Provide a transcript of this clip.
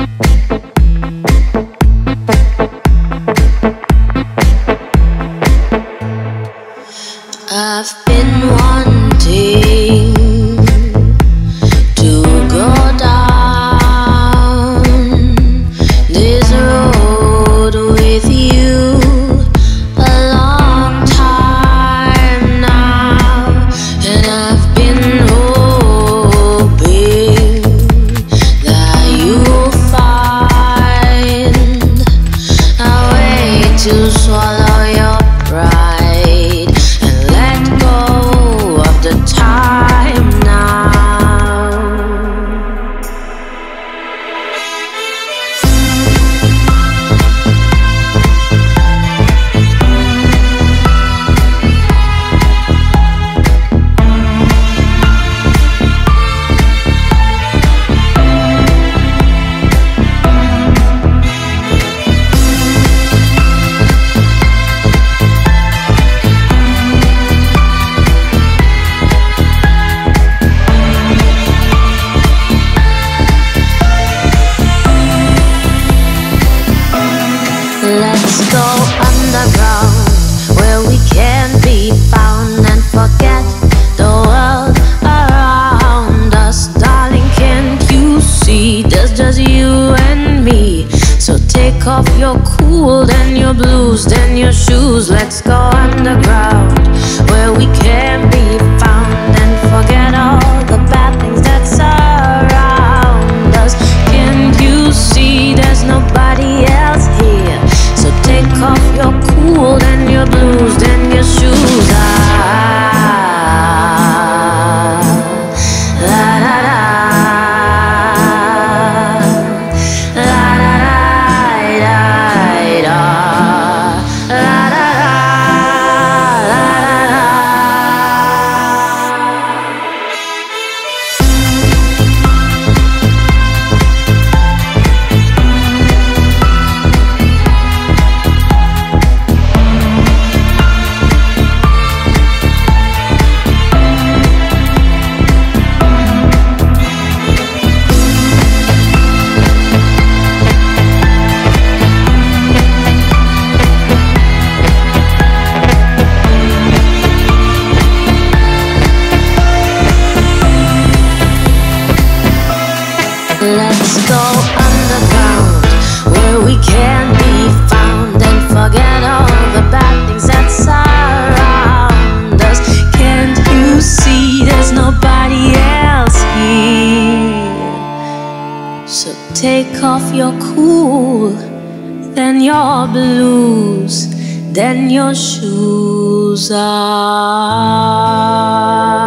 I've been wanting to go down this road with you a long time now, and I've been hoping that you'll find a way to swallow your pride and let go of the time now. Let's go underground where we can be found and forget the world around us. Darling, can't you see there's just you and me? So take off your cool, then your blues, then your shoes. Let's go underground where we can be found and forget all the bad things that surround us. Can't you see there's nobody else here? So take off your cool, then your blues, then your shoes. La da da, la da da da, la da da, la da da. Let's go underground where we can be found and forget all the bad things that surround us. Can't you see there's nobody else here? So take off your cool, then your blues, then your shoes.